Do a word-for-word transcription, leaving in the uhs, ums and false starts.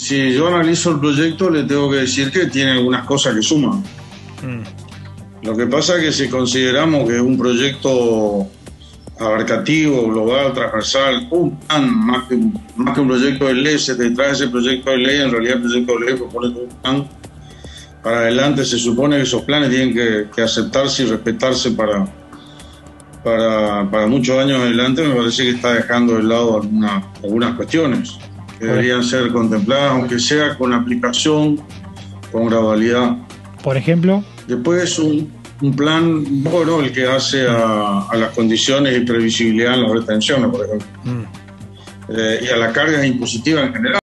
si yo analizo el proyecto, le tengo que decir que tiene algunas cosas que suman. Mm. Lo que pasa es que si consideramos que es un proyecto abarcativo, global, transversal, un plan, más que, más que un proyecto de ley, se te trae ese proyecto de ley, en realidad el proyecto de ley propone un plan para adelante. Se supone que esos planes tienen que, que aceptarse y respetarse para, para, para muchos años adelante. Me parece que está dejando de lado alguna, algunas cuestiones que deberían ser contempladas, aunque sea con aplicación, con gradualidad. Por ejemplo, después un, un plan, bueno, el que hace a, a las condiciones y previsibilidad en las retenciones, por ejemplo, mm. eh, y a las cargas impositivas en general.